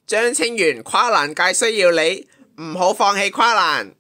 張清源跨欄界需要你，唔好放棄跨欄。